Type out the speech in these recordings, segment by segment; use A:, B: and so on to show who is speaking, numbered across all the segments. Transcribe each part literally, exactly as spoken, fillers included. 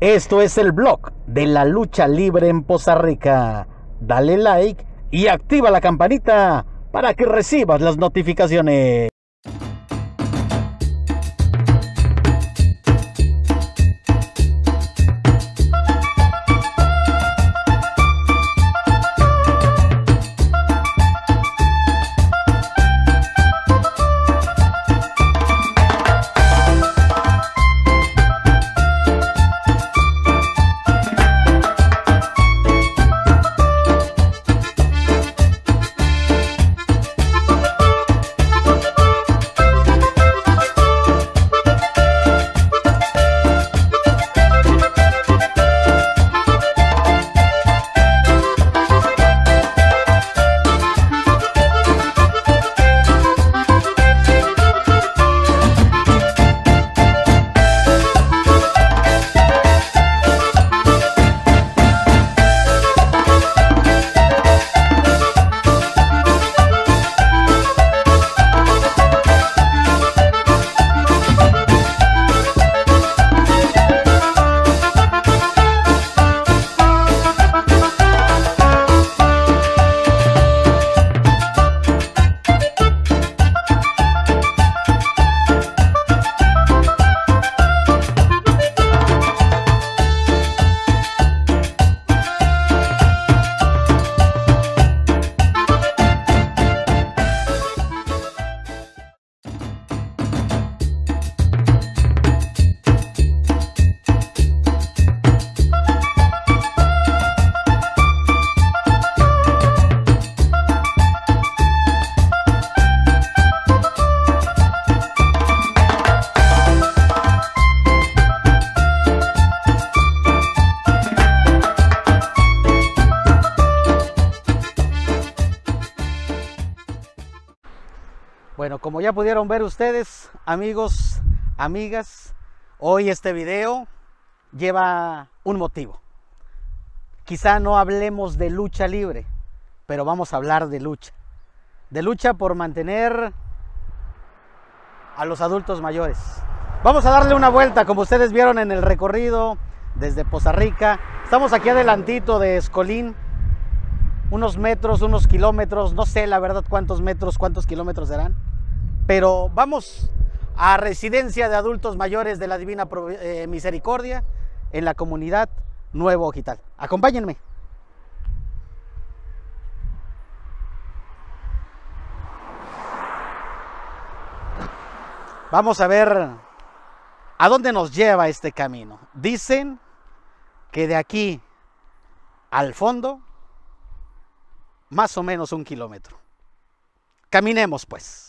A: Esto es el blog de la lucha libre en Poza Rica. Dale like y activa la campanita para que recibas las notificaciones. Bueno, como ya pudieron ver ustedes, amigos, amigas, hoy este video lleva un motivo. Quizá no hablemos de lucha libre, pero vamos a hablar de lucha. De lucha por mantener a los adultos mayores. Vamos a darle una vuelta, como ustedes vieron en el recorrido desde Poza Rica. Estamos aquí adelantito de Escolín. Unos metros, unos kilómetros, no sé la verdad cuántos metros, cuántos kilómetros serán. Pero vamos a Residencia de Adultos Mayores de la Divina eh, Misericordia en la comunidad Nuevo Ojital. Acompáñenme. Vamos a ver a dónde nos lleva este camino. Dicen que de aquí al fondo, más o menos un kilómetro. Caminemos pues.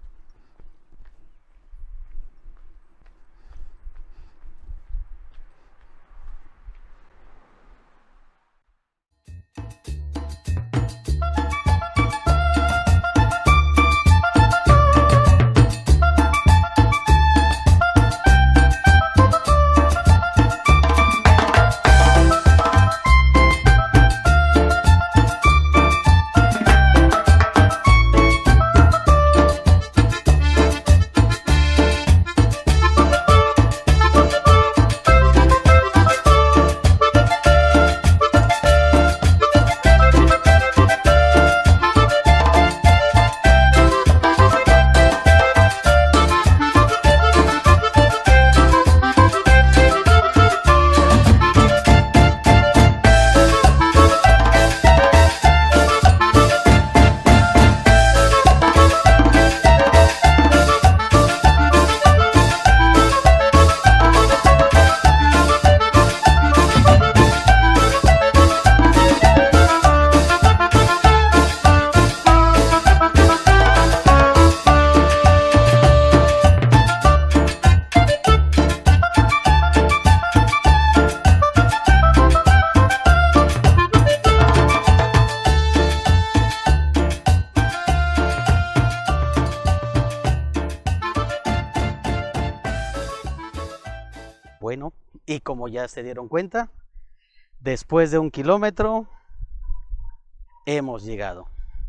A: Bueno, y como ya se dieron cuenta, después de un kilómetro hemos llegado.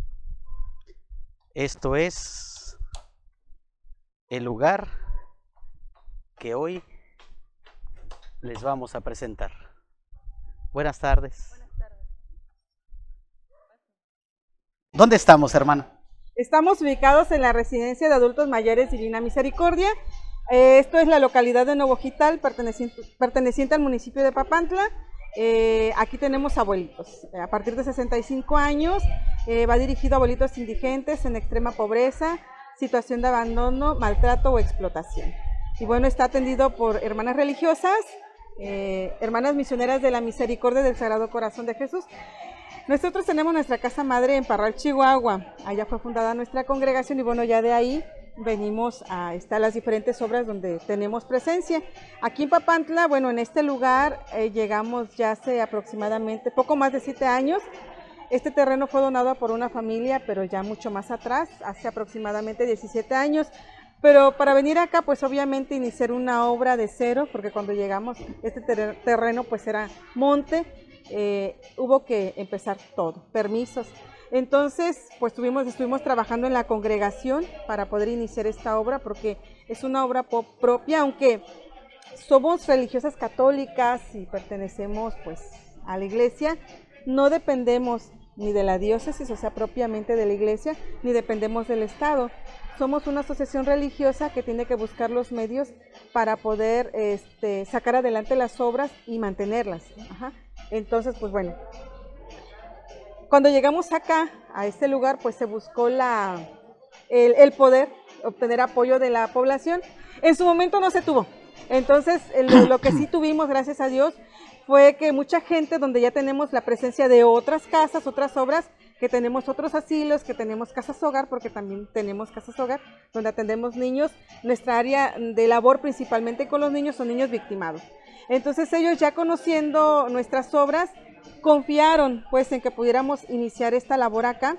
A: Esto es el lugar que hoy les vamos a presentar. Buenas tardes.
B: Buenas tardes.
A: ¿Dónde estamos, hermana?
B: Estamos ubicados en la Residencia de Adultos Mayores Divina Misericordia. Eh, esto es la localidad de Nuevo Jital, perteneciente, perteneciente al municipio de Papantla. Eh, aquí tenemos abuelitos, a partir de sesenta y cinco años, eh, va dirigido a abuelitos indigentes en extrema pobreza, situación de abandono, maltrato o explotación. Y bueno, está atendido por hermanas religiosas, eh, hermanas misioneras de la Misericordia del Sagrado Corazón de Jesús. Nosotros tenemos nuestra casa madre en Parral, Chihuahua. Allá fue fundada nuestra congregación y bueno, ya de ahí venimos a estar las diferentes obras donde tenemos presencia. Aquí en Papantla, bueno, en este lugar eh, llegamos ya hace aproximadamente poco más de siete años. Este terreno fue donado por una familia, pero ya mucho más atrás, hace aproximadamente diecisiete años. Pero para venir acá, pues obviamente iniciar una obra de cero, porque cuando llegamos, este ter terreno pues era monte, eh, hubo que empezar todo, permisos. Entonces, pues tuvimos, estuvimos trabajando en la congregación para poder iniciar esta obra, porque es una obra propia, aunque somos religiosas católicas y pertenecemos pues a la iglesia, no dependemos ni de la diócesis, o sea, propiamente de la iglesia, ni dependemos del Estado. Somos una asociación religiosa que tiene que buscar los medios para poder este, sacar adelante las obras y mantenerlas. Ajá. Entonces, pues bueno, cuando llegamos acá, a este lugar, pues se buscó la, el, el poder obtener apoyo de la población. En su momento no se tuvo. Entonces, lo, lo que sí tuvimos, gracias a Dios, fue que mucha gente, donde ya tenemos la presencia de otras casas, otras obras, que tenemos otros asilos, que tenemos casas hogar, porque también tenemos casas hogar, donde atendemos niños. Nuestra área de labor principalmente con los niños son niños victimados. Entonces ellos, ya conociendo nuestras obras, confiaron pues en que pudiéramos iniciar esta labor acá,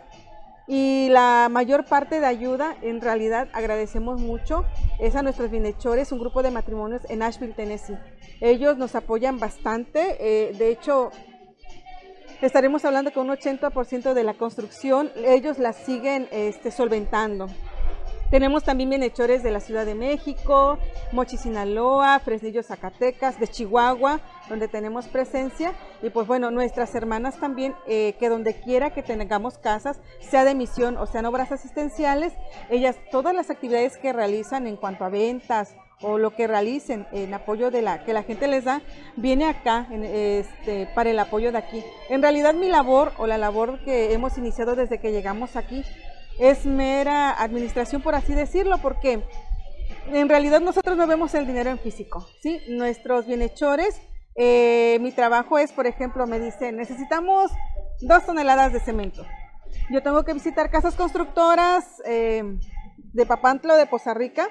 B: y la mayor parte de ayuda, en realidad agradecemos mucho, es a nuestros bienhechores, un grupo de matrimonios en Nashville, Tennessee. Ellos nos apoyan bastante, eh, de hecho estaremos hablando con un ochenta por ciento de la construcción, ellos la siguen este, solventando. Tenemos también bienhechores de la Ciudad de México, Mochi, Sinaloa, Fresnillo, Zacatecas, de Chihuahua, donde tenemos presencia. Y pues bueno, nuestras hermanas también, eh, que donde quiera que tengamos casas, sea de misión o sean obras asistenciales, ellas, todas las actividades que realizan en cuanto a ventas o lo que realicen en apoyo de la que la gente les da, viene acá en, este, para el apoyo de aquí. En realidad mi labor o la labor que hemos iniciado desde que llegamos aquí es mera administración, por así decirlo, porque en realidad nosotros no vemos el dinero en físico, ¿sí? Nuestros bienhechores, eh, mi trabajo es, por ejemplo, me dicen, necesitamos dos toneladas de cemento. Yo tengo que visitar casas constructoras eh, de Papantla o de Poza Rica,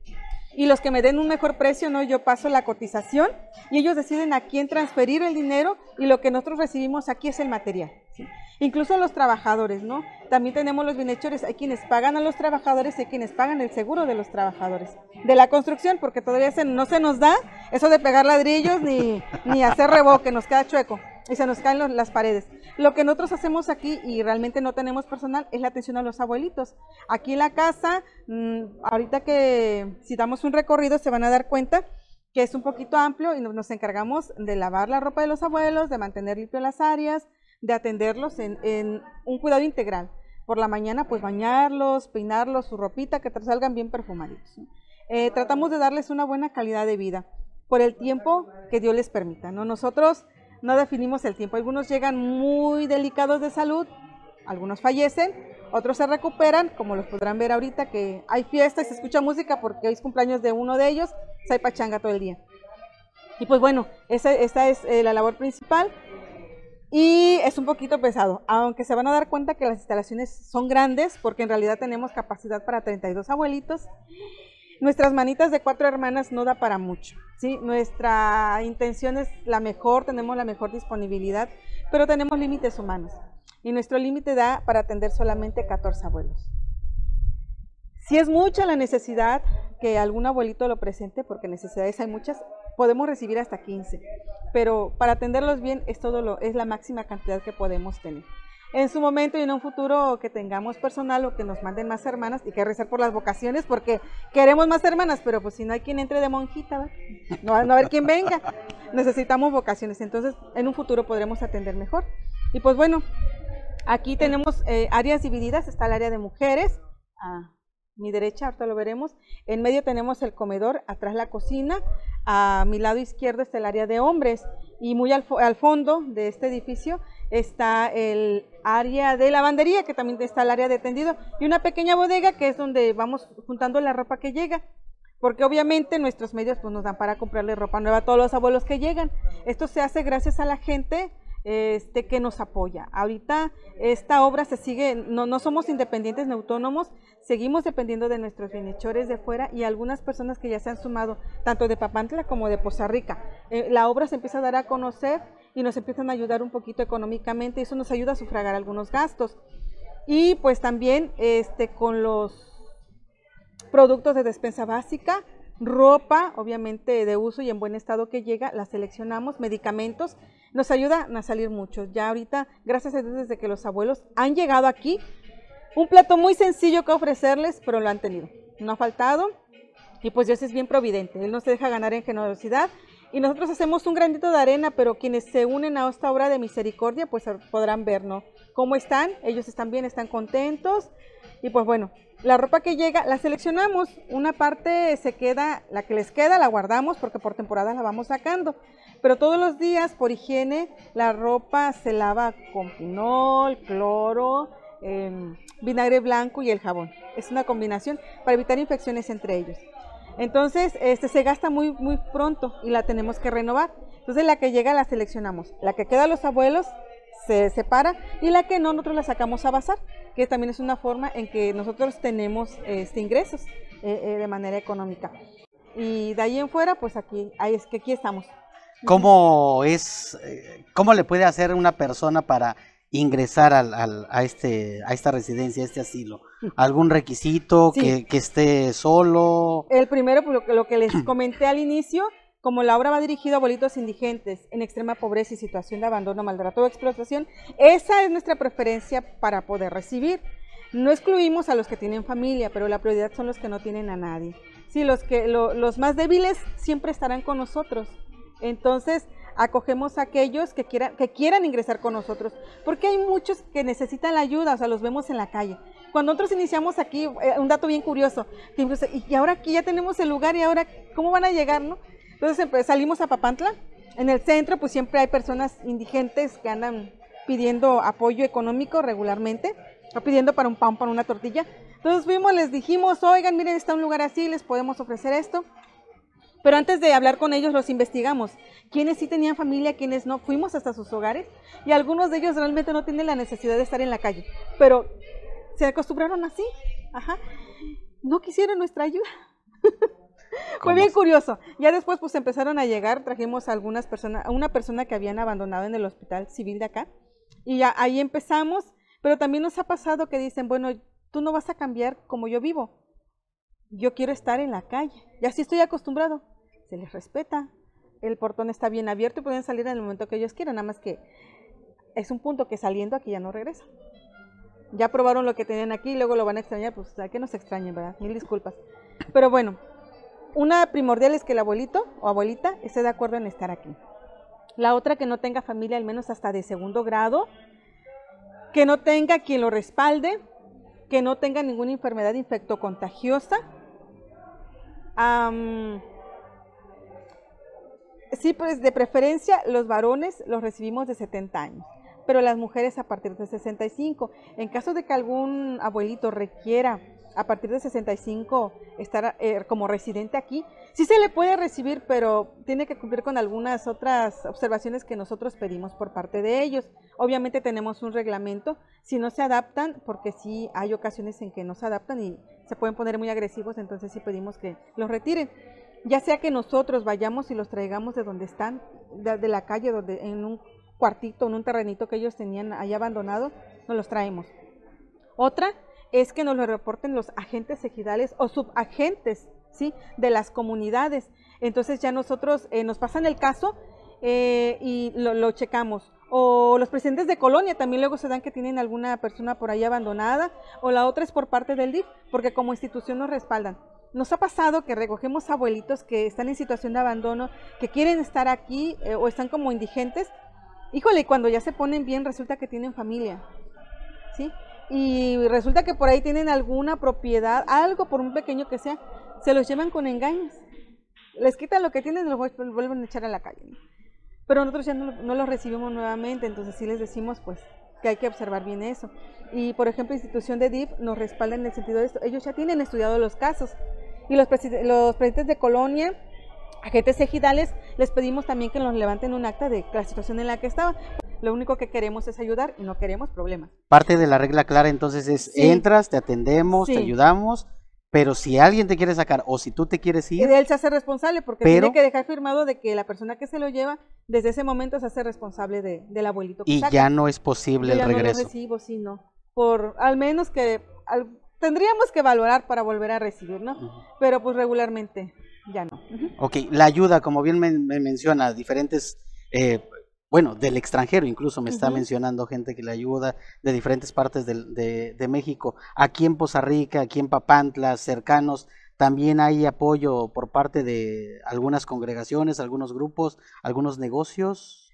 B: y los que me den un mejor precio, ¿no? Yo paso la cotización y ellos deciden a quién transferir el dinero, y lo que nosotros recibimos aquí es el material, ¿sí? Incluso los trabajadores, ¿no? También tenemos los bienhechores, hay quienes pagan a los trabajadores y hay quienes pagan el seguro de los trabajadores de la construcción, porque todavía se, no se nos da eso de pegar ladrillos ni, ni hacer reboque, nos queda chueco y se nos caen los, las paredes. Lo que nosotros hacemos aquí, y realmente no tenemos personal, es la atención a los abuelitos. Aquí en la casa, mmm, ahorita que si damos un recorrido se van a dar cuenta que es un poquito amplio, y nos, nos encargamos de lavar la ropa de los abuelos, de mantener limpio las áreas, de atenderlos en, en un cuidado integral. Por la mañana pues bañarlos, peinarlos, su ropita, que salgan bien perfumaditos, ¿no? Eh, tratamos de darles una buena calidad de vida por el tiempo que Dios les permita, ¿no? Nosotros no definimos el tiempo. Algunos llegan muy delicados de salud, algunos fallecen, otros se recuperan, como los podrán ver ahorita que hay fiesta y se escucha música porque hoy es cumpleaños de uno de ellos, pues hay pachanga todo el día. Y pues bueno, esa, esa es eh, la labor principal. Y es un poquito pesado, aunque se van a dar cuenta que las instalaciones son grandes, porque en realidad tenemos capacidad para treinta y dos abuelitos. Nuestras manitas de cuatro hermanas no da para mucho, ¿sí? Nuestra intención es la mejor, tenemos la mejor disponibilidad, pero tenemos límites humanos. Y nuestro límite da para atender solamente catorce abuelos. Si es mucha la necesidad que algún abuelito lo presente, porque necesidades hay muchas, podemos recibir hasta quince, pero para atenderlos bien es, todo lo, es la máxima cantidad que podemos tener. en su momento y en un futuro que tengamos personal o que nos manden más hermanas, y que rezar por las vocaciones porque queremos más hermanas, pero pues si no hay quien entre de monjita, ¿verdad? No, no va a haber quien venga, necesitamos vocaciones, entonces en un futuro podremos atender mejor. Y pues bueno, aquí tenemos eh, áreas divididas, está el área de mujeres, a mi derecha, ahorita lo veremos, en medio tenemos el comedor, atrás la cocina, a mi lado izquierdo está el área de hombres, y muy al, al fondo de este edificio está el área de lavandería, que también está el área de tendido, y una pequeña bodega que es donde vamos juntando la ropa que llega, porque obviamente nuestros medios pues, nos dan para comprarle ropa nueva a todos los abuelos que llegan. Esto se hace gracias a la gente este, que nos apoya. Ahorita esta obra se sigue, no, no somos independientes ni autónomos, seguimos dependiendo de nuestros bienhechores de fuera y algunas personas que ya se han sumado, tanto de Papantla como de Poza Rica. Eh, la obra se empieza a dar a conocer y nos empiezan a ayudar un poquito económicamente, y eso nos ayuda a sufragar algunos gastos. Y pues también este, con los productos de despensa básica, ropa, obviamente de uso y en buen estado que llega, la seleccionamos, medicamentos, nos ayudan a salir mucho. Ya ahorita, gracias a Dios, desde que los abuelos han llegado aquí, un plato muy sencillo que ofrecerles, pero lo han tenido, no ha faltado, y pues Dios es bien providente, Él no se deja ganar en generosidad, y nosotros hacemos un granito de arena, pero quienes se unen a esta obra de misericordia, pues podrán ver, ¿no? ¿Cómo están? Ellos están bien, están contentos, y pues bueno, la ropa que llega la seleccionamos, una parte se queda, la que les queda la guardamos porque por temporada la vamos sacando, pero todos los días por higiene la ropa se lava con pinol, cloro, eh, vinagre blanco y el jabón. Es una combinación para evitar infecciones entre ellos. Entonces este, se gasta muy, muy pronto y la tenemos que renovar. Entonces la que llega la seleccionamos, la que queda a los abuelos se separa y la que no, nosotros la sacamos a bazar, que también es una forma en que nosotros tenemos este, ingresos eh, eh, de manera económica. Y de ahí en fuera, pues aquí, ahí es que aquí estamos.
A: ¿Cómo es, cómo le puede hacer una persona para ingresar al, al, a, este, a esta residencia, a este asilo? ¿Algún requisito? Sí. que, que esté solo?
B: El primero, pues, lo, que, lo que les comenté al inicio, como la obra va dirigida a abuelitos indigentes en extrema pobreza y situación de abandono, maltrato o explotación, esa es nuestra preferencia para poder recibir. No excluimos a los que tienen familia, pero la prioridad son los que no tienen a nadie. Sí, los, que, lo, los más débiles siempre estarán con nosotros. Entonces, acogemos a aquellos que quieran, que quieran ingresar con nosotros, porque hay muchos que necesitan la ayuda, o sea, los vemos en la calle. Cuando nosotros iniciamos aquí, eh, un dato bien curioso, y ahora aquí ya tenemos el lugar, y ahora, ¿cómo van a llegar, no? Entonces pues, salimos a Papantla, en el centro pues siempre hay personas indigentes que andan pidiendo apoyo económico regularmente, o pidiendo para un pan, para una tortilla. Entonces fuimos, les dijimos, oigan, miren, está un lugar así, les podemos ofrecer esto. Pero antes de hablar con ellos los investigamos, quiénes sí tenían familia, quiénes no, fuimos hasta sus hogares y algunos de ellos realmente no tienen la necesidad de estar en la calle, pero se acostumbraron así, ajá, no quisieron nuestra ayuda. Fue bien curioso. Ya después pues empezaron a llegar, trajimos a algunas personas, a una persona que habían abandonado en el hospital civil de acá, y ya ahí empezamos, pero también nos ha pasado que dicen, bueno, tú no vas a cambiar como yo vivo, yo quiero estar en la calle, y así estoy acostumbrado, se les respeta, el portón está bien abierto y pueden salir en el momento que ellos quieran, nada más que es un punto que saliendo aquí ya no regresan. Ya probaron lo que tenían aquí y luego lo van a extrañar, pues a que nos extrañen, ¿verdad? Mil disculpas. Pero bueno, una primordial es que el abuelito o abuelita esté de acuerdo en estar aquí. La otra, que no tenga familia al menos hasta de segundo grado, que no tenga quien lo respalde, que no tenga ninguna enfermedad infectocontagiosa. Um, sí, pues de preferencia los varones los recibimos de setenta años, pero las mujeres a partir de sesenta y cinco. En caso de que algún abuelito requiera a partir de sesenta y cinco estar eh, como residente aquí, sí se le puede recibir, pero tiene que cumplir con algunas otras observaciones que nosotros pedimos por parte de ellos. Obviamente tenemos un reglamento, si no se adaptan, porque sí hay ocasiones en que no se adaptan y se pueden poner muy agresivos, entonces sí pedimos que los retiren. Ya sea que nosotros vayamos y los traigamos de donde están, de, de la calle, donde en un cuartito, en un terrenito que ellos tenían ahí abandonado, nos los traemos. Otra es que nos lo reporten los agentes ejidales o subagentes, ¿sí?, de las comunidades. Entonces ya nosotros eh, nos pasan el caso eh, y lo, lo checamos. O los presidentes de colonia también luego se dan que tienen alguna persona por ahí abandonada, o la otra es por parte del D I F, porque como institución nos respaldan. Nos ha pasado que recogemos abuelitos que están en situación de abandono, que quieren estar aquí eh, o están como indigentes. Híjole, y cuando ya se ponen bien resulta que tienen familia, ¿sí? Y resulta que por ahí tienen alguna propiedad, algo por muy pequeño que sea, se los llevan con engaños. Les quitan lo que tienen y los vuelven a echar a la calle, ¿no? Pero nosotros ya no, no los recibimos nuevamente, entonces sí les decimos pues que hay que observar bien eso. Y por ejemplo, institución de D I F nos respalda en el sentido de esto, ellos ya tienen estudiado los casos, y los, presid los presidentes de colonia, agentes ejidales, les pedimos también que nos levanten un acta de la situación en la que estaban. Lo único que queremos es ayudar y no queremos problemas.
A: Parte de la regla clara entonces es, sí, entras, te atendemos, sí, te ayudamos, pero si alguien te quiere sacar o si tú te quieres ir,
B: él se hace responsable porque pero, tiene que dejar firmado de que la persona que se lo lleva desde ese momento se hace responsable de, del abuelito que
A: y
B: saca.
A: Ya no es posible
B: Yo
A: el
B: ya
A: regreso.
B: No lo recibo, sí, no. Por al menos que al, tendríamos que valorar para volver a recibir, ¿no? Uh-huh. Pero pues regularmente ya no. Uh-huh.
A: Ok, la ayuda, como bien me, me menciona, diferentes eh, bueno, del extranjero incluso me está uh-huh. mencionando gente que le ayuda de diferentes partes de, de, de México. Aquí en Poza Rica, aquí en Papantla, cercanos, también hay apoyo por parte de algunas congregaciones, algunos grupos, algunos negocios.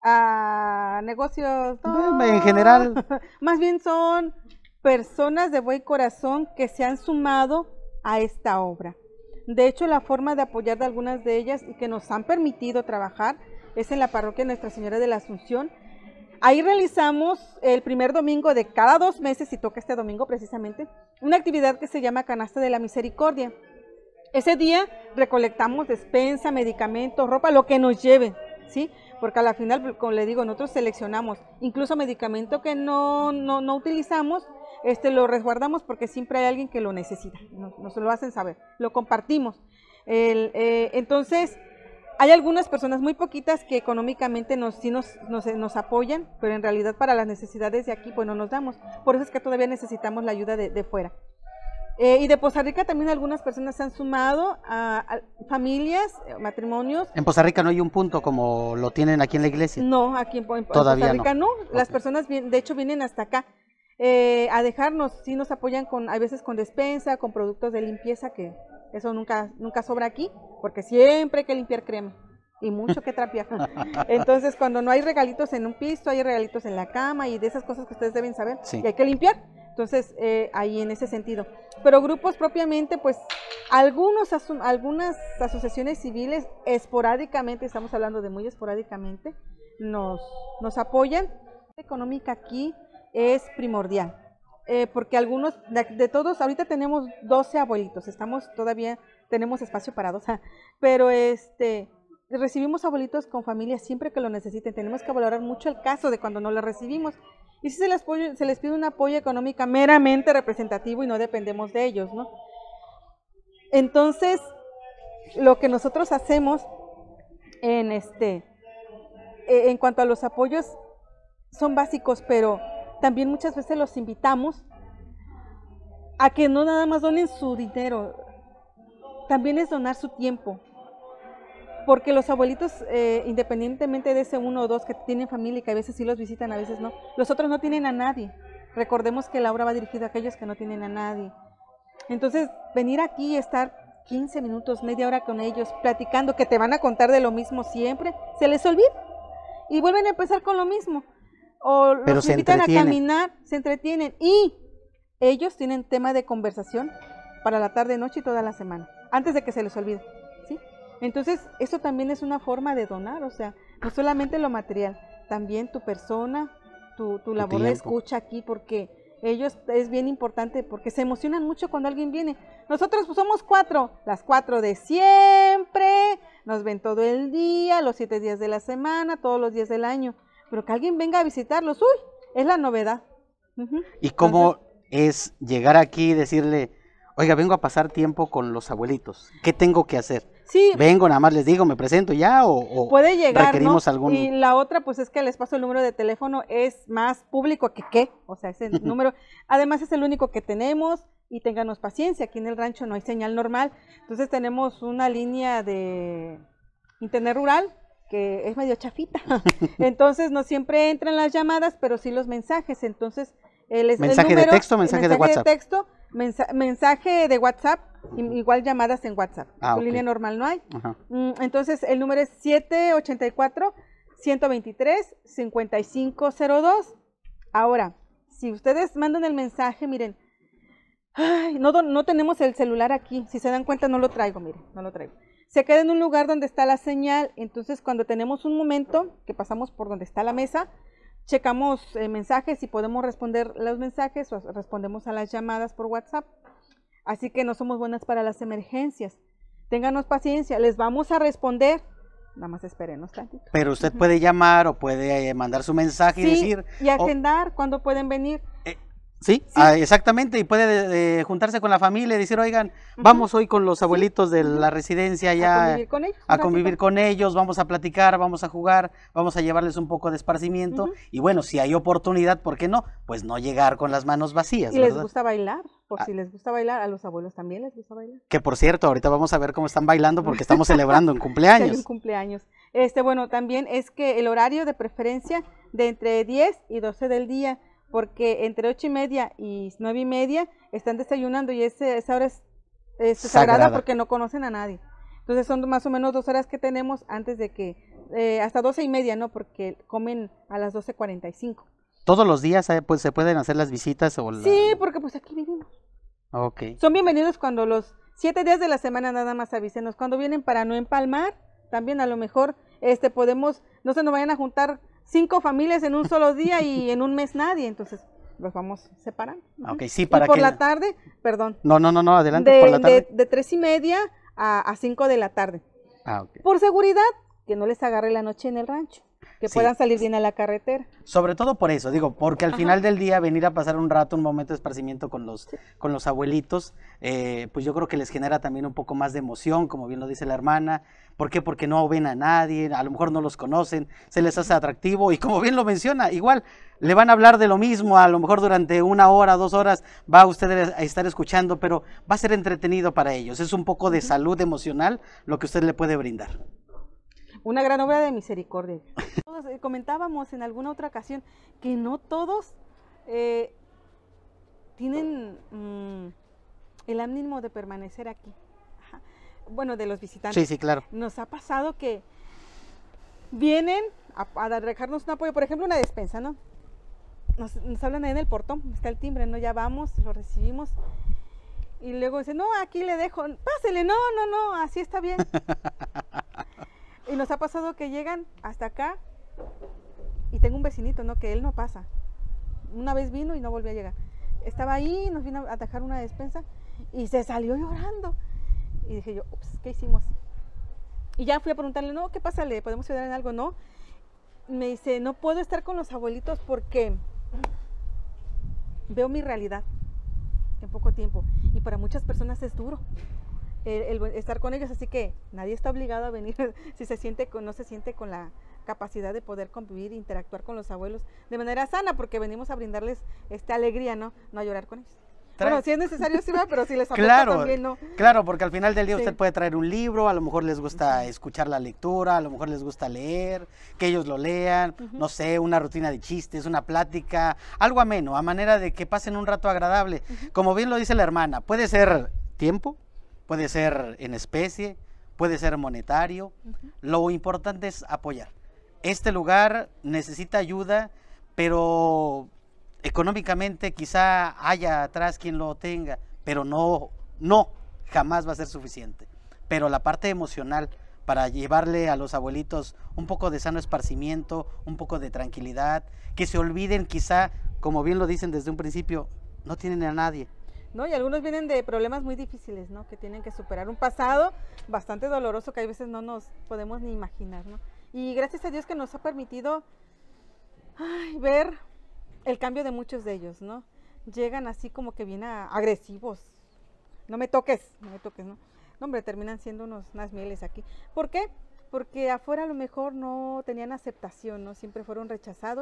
B: Ah, negocios, no.
A: En general.
B: Más bien son personas de buen corazón que se han sumado a esta obra. De hecho, la forma de apoyar de algunas de ellas y que nos han permitido trabajar es en la parroquia Nuestra Señora de la Asunción. Ahí realizamos el primer domingo de cada dos meses, y toca este domingo precisamente, una actividad que se llama Canasta de la Misericordia. Ese día recolectamos despensa, medicamentos, ropa, lo que nos lleven, ¿sí? Porque a la final, como le digo, nosotros seleccionamos, incluso medicamento que no, no, no utilizamos, este, lo resguardamos porque siempre hay alguien que lo necesita, nos, nos lo hacen saber, lo compartimos. El, eh, entonces, hay algunas personas, muy poquitas, que económicamente nos, sí nos, nos, nos apoyan, pero en realidad para las necesidades de aquí pues no nos damos. Por eso es que todavía necesitamos la ayuda de, de fuera. Eh, y de Poza Rica también algunas personas se han sumado a, a familias, matrimonios.
A: ¿En Poza Rica no hay un punto como lo tienen aquí en la iglesia?
B: No, aquí en, en
A: todavía
B: Poza Rica no. no. Las
A: okay.
B: personas, bien, de hecho, vienen hasta acá eh, a dejarnos, sí nos apoyan con, a veces con despensa, con productos de limpieza, que eso nunca, nunca sobra aquí, porque siempre hay que limpiar crema y mucho que trapear. Entonces, cuando no hay regalitos en un piso, hay regalitos en la cama y de esas cosas que ustedes deben saber, sí, y hay que limpiar. Entonces, eh, ahí en ese sentido. Pero grupos propiamente, pues, algunos algunas asociaciones civiles esporádicamente, estamos hablando de muy esporádicamente, nos, nos apoyan. La económica aquí es primordial. Eh, porque algunos, de, de todos, ahorita tenemos doce abuelitos, estamos todavía, tenemos espacio para dos, pero este, recibimos abuelitos con familias siempre que lo necesiten, tenemos que valorar mucho el caso de cuando no lo recibimos, y si se les, se les pide un apoyo económico meramente representativo y no dependemos de ellos, ¿no? Entonces, lo que nosotros hacemos en, este, en cuanto a los apoyos son básicos, pero también muchas veces los invitamos a que no nada más donen su dinero, también es donar su tiempo, porque los abuelitos, eh, independientemente de ese uno o dos que tienen familia y que a veces sí los visitan, a veces no, los otros no tienen a nadie. Recordemos que la obra va dirigida a aquellos que no tienen a nadie. Entonces, venir aquí y estar quince minutos, media hora con ellos, platicando, que te van a contar de lo mismo siempre, se les olvida y vuelven a empezar con lo mismo. O
A: Pero
B: los
A: se
B: invitan a caminar, se entretienen y ellos tienen tema de conversación para la tarde, noche y toda la semana, antes de que se les olvide, ¿sí? Entonces, eso también es una forma de donar, o sea, no solamente lo material, también tu persona, tu, tu labor de escucha aquí, porque ellos es bien importante, porque se emocionan mucho cuando alguien viene. Nosotros pues, somos cuatro, las cuatro de siempre, nos ven todo el día, los siete días de la semana, todos los días del año. Pero que alguien venga a visitarlos, uy, es la novedad. Uh-huh.
A: ¿Y cómo Entonces, es llegar aquí y decirle, oiga, vengo a pasar tiempo con los abuelitos, ¿qué tengo que hacer?
B: Sí.
A: Vengo, nada más les digo, ¿me presento ya o, o
B: puede llegar,
A: requerimos
B: ¿no?
A: algún...?
B: Y la otra, pues es que les paso el número de teléfono, es más público que qué, o sea, ese número, además es el único que tenemos, y ténganos paciencia, aquí en el rancho no hay señal normal, entonces tenemos una línea de internet rural, que es medio chafita. Entonces no siempre entran las llamadas, pero sí los mensajes. Entonces, el,
A: mensaje
B: el número,
A: de texto, mensaje, mensaje de WhatsApp.
B: De texto, mensa mensaje de WhatsApp, igual llamadas en WhatsApp.
A: Ah,
B: tu
A: okay.
B: línea normal no hay.
A: Ajá.
B: Entonces, el número es siete ocho cuatro, uno dos tres, cinco cinco cero dos. Ahora, si ustedes mandan el mensaje, miren, ay, no, no tenemos el celular aquí. Si se dan cuenta, no lo traigo, miren, no lo traigo. Se queda en un lugar donde está la señal. Entonces, cuando tenemos un momento que pasamos por donde está la mesa, checamos eh, mensajes y podemos responder los mensajes o respondemos a las llamadas por WhatsApp. Así que no somos buenas para las emergencias. Ténganos paciencia, les vamos a responder. Nada más espérenos tantito.
A: Pero usted uh-huh. puede llamar o puede eh, mandar su mensaje
B: sí,
A: y decir...
B: y agendar oh, cuándo pueden venir.
A: Eh, ¿Sí? sí. Ah, exactamente, y puede eh, juntarse con la familia y decir, oigan, uh-huh. vamos hoy con los abuelitos sí. de la residencia ya
B: a convivir con ellos,
A: a convivir con ellos, vamos a platicar, vamos a jugar, vamos a llevarles un poco de esparcimiento, uh-huh. y bueno, si hay oportunidad, ¿por qué no? Pues no llegar con las manos vacías,
B: y
A: ¿verdad?
B: les gusta bailar, por
A: ah.
B: si les gusta bailar, a los abuelos también les gusta bailar.
A: Que por cierto, ahorita vamos a ver cómo están bailando porque estamos celebrando un cumpleaños.
B: Sí, un cumpleaños. Este, bueno, también es que el horario de preferencia de entre diez y doce del día, porque entre ocho y media y nueve y media están desayunando y ese, esa hora es, es sagrada. sagrada porque no conocen a nadie. Entonces son más o menos dos horas que tenemos antes de que, eh, hasta doce y media, ¿no? Porque comen a las doce cuarenta y cinco.
A: ¿Todos los días eh, pues, se pueden hacer las visitas? O la...
B: Sí, porque pues aquí vivimos.
A: Ok.
B: Son bienvenidos cuando los siete días de la semana nada más avísenos. Cuando vienen para no empalmar, también a lo mejor este podemos, no se nos vayan a juntar cinco familias en un solo día y en un mes nadie, entonces los vamos separando.
A: Ok, sí, para
B: y por
A: que...
B: la tarde, perdón.
A: No, no, no, no, adelante,
B: de,
A: por la tarde.
B: De, de tres y media a, a cinco de la tarde.
A: Ah, ok.
B: Por seguridad, que no les agarre la noche en el rancho, que sí. puedan salir bien a la carretera.
A: Sobre todo por eso, digo, porque al Ajá. final del día venir a pasar un rato, un momento de esparcimiento con los, sí. con los abuelitos, eh, pues yo creo que les genera también un poco más de emoción, como bien lo dice la hermana. ¿Por qué? Porque no ven a nadie, a lo mejor no los conocen, se les hace atractivo y como bien lo menciona, igual le van a hablar de lo mismo, a lo mejor durante una hora, dos horas va usted a estar escuchando, pero va a ser entretenido para ellos, es un poco de uh-huh. salud emocional lo que usted le puede brindar.
B: Una gran obra de misericordia. Todos, eh, comentábamos en alguna otra ocasión que no todos eh, tienen mmm, el ánimo de permanecer aquí. Ajá. Bueno, de los visitantes.
A: Sí, sí, claro.
B: Nos ha pasado que vienen a, a dejarnos un apoyo, por ejemplo, una despensa, ¿no? Nos, nos hablan ahí en el portón, está el timbre, ¿no? Ya vamos, lo recibimos. Y luego dicen, no, aquí le dejo, pásele, no, no, no, así está bien. Y nos ha pasado que llegan hasta acá y tengo un vecinito, ¿no? Que él no pasa. Una vez vino y no volvió a llegar. Estaba ahí, nos vino a dejar una despensa y se salió llorando. Y dije yo, ups, ¿qué hicimos? Y ya fui a preguntarle, no, ¿qué pasa? ¿Le podemos ayudar en algo? No. Me dice, no puedo estar con los abuelitos porque veo mi realidad en poco tiempo. Y para muchas personas es duro. El, el estar con ellos, así que nadie está obligado a venir si se siente con, no se siente con la capacidad de poder convivir e interactuar con los abuelos de manera sana, porque venimos a brindarles esta alegría, no, no a llorar con ellos. Trae... Bueno, si es necesario sí va, pero si les afecta
A: claro,
B: también no.
A: Claro, porque al final del día sí. usted puede traer un libro, a lo mejor les gusta sí. escuchar la lectura, a lo mejor les gusta leer, que ellos lo lean, uh-huh. no sé, una rutina de chistes, una plática, algo ameno, a manera de que pasen un rato agradable. Uh-huh. Como bien lo dice la hermana, puede ser tiempo, puede ser en especie, puede ser monetario, uh-huh. lo importante es apoyar. Este lugar necesita ayuda, pero económicamente quizá haya atrás quien lo tenga, pero no, no, jamás va a ser suficiente. Pero la parte emocional para llevarle a los abuelitos un poco de sano esparcimiento, un poco de tranquilidad, que se olviden quizá, como bien lo dicen desde un principio, no tienen a nadie.
B: ¿No? Y algunos vienen de problemas muy difíciles, ¿no? Que tienen que superar un pasado bastante doloroso que a veces no nos podemos ni imaginar, ¿no? Y gracias a Dios que nos ha permitido ay, ver el cambio de muchos de ellos, ¿no? Llegan así como que bien a, agresivos. No me toques, no me toques, ¿no? No, hombre, terminan siendo unos, unas mieles aquí. ¿Por qué? Porque afuera a lo mejor no tenían aceptación, ¿no? Siempre fueron rechazados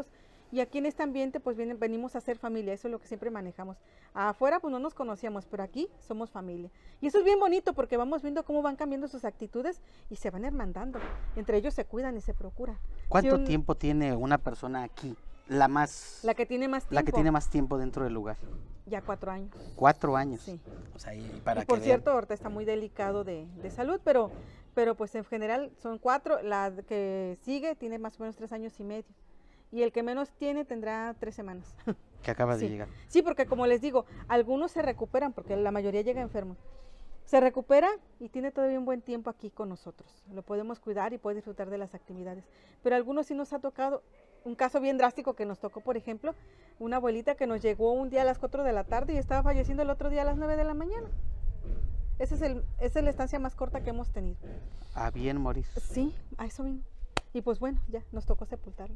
B: Y aquí en este ambiente pues vienen, venimos a ser familia, eso es lo que siempre manejamos. Afuera pues no nos conocíamos, pero aquí somos familia. Y eso es bien bonito porque vamos viendo cómo van cambiando sus actitudes y se van hermandando. Entre ellos se cuidan y se procuran.
A: ¿Cuánto
B: si un,
A: tiempo tiene una persona aquí? La más...
B: La que tiene más tiempo.
A: La que tiene más tiempo dentro del lugar.
B: Ya cuatro años.
A: Cuatro años.
B: Sí.
A: O sea, y para
B: y por
A: que
B: cierto,
A: vean.
B: ahorita está muy delicado de, de salud, pero, pero pues en general son cuatro. La que sigue tiene más o menos tres años y medio. Y el que menos tiene tendrá tres semanas.
A: Que acaba
B: sí.
A: de llegar.
B: Sí, porque como les digo, algunos se recuperan, porque la mayoría llega enfermo. Se recupera y tiene todavía un buen tiempo aquí con nosotros. Lo podemos cuidar y puede disfrutar de las actividades. Pero a algunos sí nos ha tocado, un caso bien drástico que nos tocó, por ejemplo, una abuelita que nos llegó un día a las cuatro de la tarde y estaba falleciendo el otro día a las nueve de la mañana. Ese es el, esa es la estancia más corta que hemos tenido.
A: ¿A bien morir?
B: Sí, a eso mismo. Y pues bueno, ya nos tocó sepultarlo.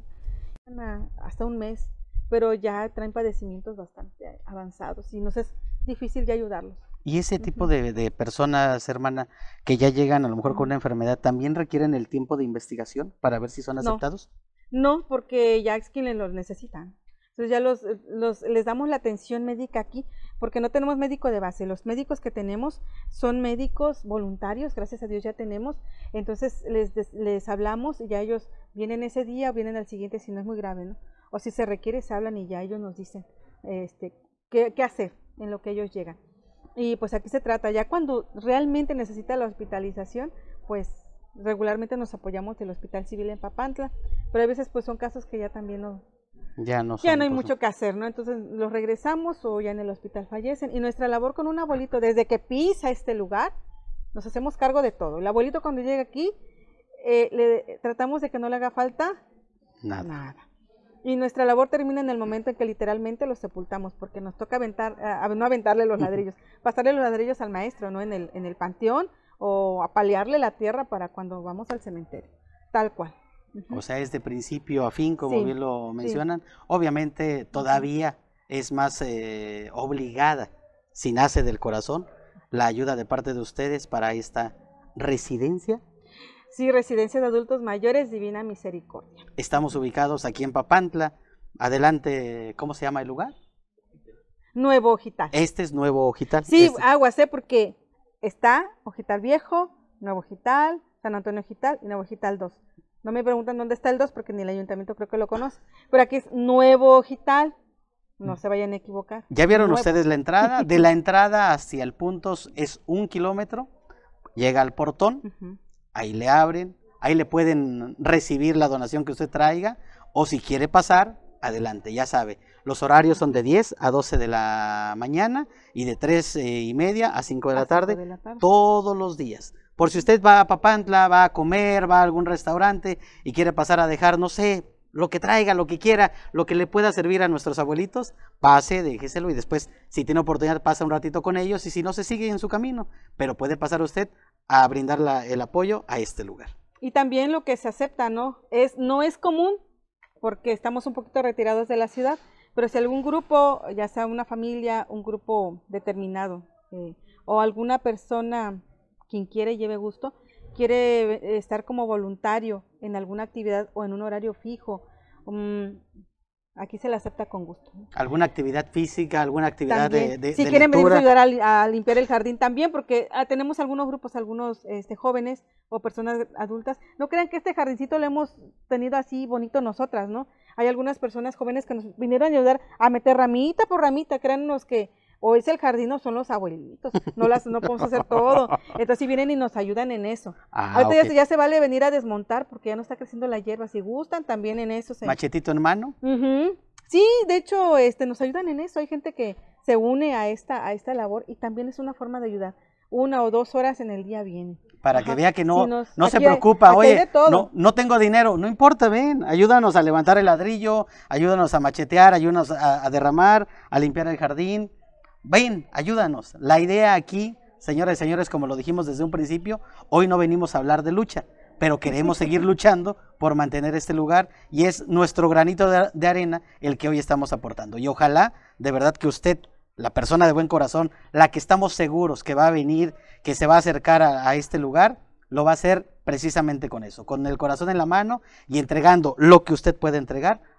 B: Hasta un mes, pero ya traen padecimientos bastante avanzados y nos es difícil ya ayudarlos.
A: ¿Y ese tipo de, de personas, hermana, que ya llegan a lo mejor
B: Uh-huh.
A: con una enfermedad, también requieren el tiempo de investigación para ver si son aceptados?
B: No, no, porque ya es quienes los necesitan. Entonces ya los, los, les damos la atención médica aquí, porque no tenemos médico de base. Los médicos que tenemos son médicos voluntarios, gracias a Dios ya tenemos. Entonces les, les hablamos y ya ellos vienen ese día o vienen al siguiente si no es muy grave, ¿no? O si se requiere, se hablan y ya ellos nos dicen este, qué, qué hacer en lo que ellos llegan. Y pues aquí se trata, ya cuando realmente necesita la hospitalización, pues regularmente nos apoyamos del Hospital Civil en Papantla, pero a veces pues son casos que ya también no,
A: ya no, son,
B: ya no hay
A: pues,
B: mucho que hacer, ¿no? Entonces los regresamos o ya en el hospital fallecen. Y nuestra labor con un abuelito, desde que pisa este lugar, nos hacemos cargo de todo. El abuelito cuando llega aquí, eh, le tratamos de que no le haga falta
A: nada.
B: nada. Y nuestra labor termina en el momento en que literalmente los sepultamos, porque nos toca aventar, uh, no aventarle los ladrillos, pasarle los ladrillos al maestro, ¿no? En el, en el panteón, o apalearle la tierra para cuando vamos al cementerio, tal cual.
A: Uh-huh. O sea, es de principio a fin, como
B: sí,
A: bien lo mencionan. Sí. Obviamente todavía uh-huh. es más eh, obligada, si nace del corazón, la ayuda de parte de ustedes para esta residencia.
B: Sí, Residencia de Adultos Mayores Divina Misericordia.
A: Estamos ubicados aquí en Papantla. Adelante, ¿cómo se llama el lugar?
B: Nuevo Ojital.
A: Este es Nuevo Ojital.
B: Sí,
A: este.
B: aguas, ¿eh? Porque está Ojital Viejo, Nuevo Ojital, San Antonio Ojital y Nuevo Ojital dos. No me preguntan dónde está el dos porque ni el ayuntamiento creo que lo conoce. Pero aquí es Nuevo Ojital. No se vayan a equivocar.
A: ¿Ya vieron
B: Nuevo.
A: ustedes la entrada? De la entrada hacia el punto es un kilómetro. Llega al portón. Uh-huh. Ahí le abren, ahí le pueden recibir la donación que usted traiga, o si quiere pasar, adelante, ya sabe. Los horarios son de diez a doce de la mañana y de tres y media a cinco de la tarde, de la tarde, todos los días. Por si usted va a Papantla, va a comer, va a algún restaurante y quiere pasar a dejar, no sé, lo que traiga, lo que quiera, lo que le pueda servir a nuestros abuelitos, pase, déjeselo y después, si tiene oportunidad, pasa un ratito con ellos y si no, se sigue en su camino. Pero puede pasar usted a brindar la, el apoyo a este lugar.
B: Y también lo que se acepta, ¿no? Es, no es común, porque estamos un poquito retirados de la ciudad, pero si algún grupo, ya sea una familia, un grupo determinado, eh, o alguna persona, quien quiere y lleve gusto, quiere estar como voluntario en alguna actividad o en un horario fijo, um, aquí se le acepta con gusto.
A: ¿Alguna actividad física, alguna actividad también, de, de
B: Si
A: de
B: quieren venir a ayudar a, a limpiar el jardín también, porque ah, tenemos algunos grupos, algunos este, jóvenes o personas adultas. No crean que este jardincito lo hemos tenido así bonito nosotras, ¿no? Hay algunas personas jóvenes que nos vinieron a ayudar a meter ramita por ramita, créannos que o es el jardín o son los abuelitos, no las no podemos hacer todo, entonces si vienen y nos ayudan en eso. Ah, ahorita okay. ya, ya se vale venir a desmontar porque ya no está creciendo la hierba, si gustan también en eso. Se...
A: ¿Machetito en mano?
B: Uh-huh. Sí, de hecho este, nos ayudan en eso, hay gente que se une a esta, a esta labor y también es una forma de ayudar, una o dos horas en el día viene.
A: Para
B: Ajá.
A: que vea que no,
B: sí, nos,
A: no se preocupa,
B: hay,
A: oye, no, no tengo dinero, no importa, ven, ayúdanos a levantar el ladrillo, ayúdanos a machetear, ayúdanos a, a derramar, a limpiar el jardín. Ven, ayúdanos. La idea aquí, señoras y señores, como lo dijimos desde un principio, hoy no venimos a hablar de lucha, pero queremos seguir luchando por mantener este lugar y es nuestro granito de, de arena el que hoy estamos aportando. Y ojalá, de verdad, que usted, la persona de buen corazón, la que estamos seguros que va a venir, que se va a acercar a, a este lugar, lo va a hacer precisamente con eso, con el corazón en la mano y entregando lo que usted puede entregar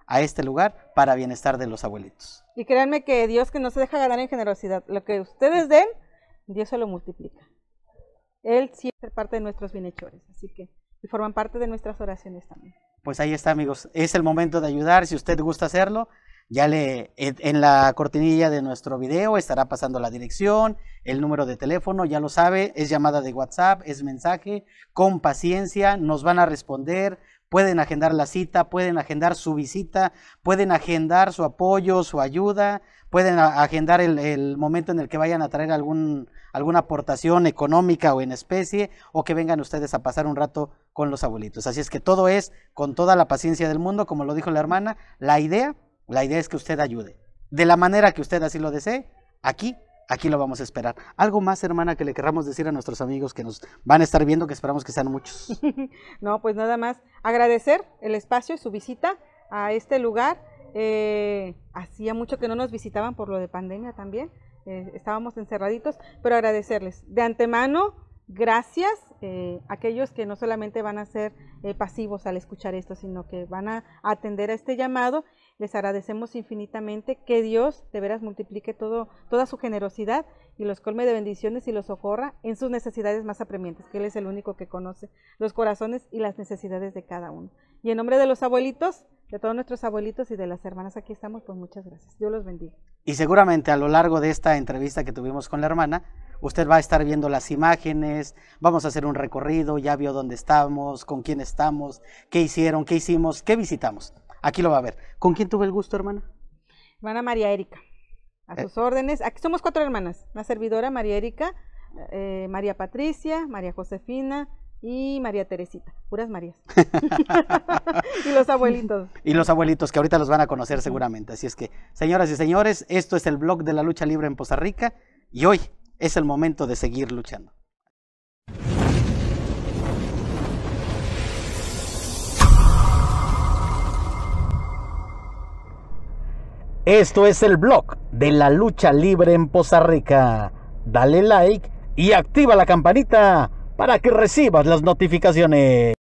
A: a este lugar para bienestar de los abuelitos.
B: Y créanme que Dios, que no se deja ganar en generosidad, lo que ustedes den, Dios se lo multiplica. Él sí es parte de nuestros bienhechores, así que y forman parte de nuestras oraciones también.
A: Pues ahí está, amigos, es el momento de ayudar. Si usted gusta hacerlo, ya le en la cortinilla de nuestro video estará pasando la dirección, el número de teléfono, ya lo sabe, es llamada de WhatsApp, es mensaje, con paciencia, nos van a responder, pueden agendar la cita, pueden agendar su visita, pueden agendar su apoyo, su ayuda, pueden agendar el, el momento en el que vayan a traer algún, alguna aportación económica o en especie, o que vengan ustedes a pasar un rato con los abuelitos. Así es que todo es con toda la paciencia del mundo, como lo dijo la hermana. La idea, la idea es que usted ayude, de la manera que usted así lo desee. Aquí, aquí lo vamos a esperar. ¿Algo más, hermana, que le querramos decir a nuestros amigos que nos van a estar viendo, que esperamos que sean muchos?
B: No, pues nada más agradecer el espacio y su visita a este lugar. Eh, hacía mucho que no nos visitaban por lo de pandemia también, eh, estábamos encerraditos, pero agradecerles de antemano, gracias eh, a aquellos que no solamente van a ser eh, pasivos al escuchar esto, sino que van a atender a este llamado. Les agradecemos infinitamente, que Dios de veras multiplique todo, toda su generosidad y los colme de bendiciones y los socorra en sus necesidades más apremiantes, que Él es el único que conoce los corazones y las necesidades de cada uno. Y en nombre de los abuelitos, de todos nuestros abuelitos y de las hermanas aquí estamos, pues muchas gracias. Dios los bendiga.
A: Y seguramente a lo largo de esta entrevista que tuvimos con la hermana, usted va a estar viendo las imágenes, vamos a hacer un recorrido, ya vio dónde estamos, con quién estamos, qué hicieron, qué hicimos, qué visitamos. Aquí lo va a ver. ¿Con quién tuve el gusto, hermana?
B: Hermana María Erika, a eh. sus órdenes. Aquí somos cuatro hermanas, una servidora, María Erika, eh, María Patricia, María Josefina y María Teresita, puras Marías. Y los abuelitos.
A: Y los abuelitos, que ahorita los van a conocer seguramente. Así es que, señoras y señores, esto es el blog de la lucha libre en Poza Rica, y hoy es el momento de seguir luchando. Esto es el blog de la lucha libre en Poza Rica. Dale like y activa la campanita para que recibas las notificaciones.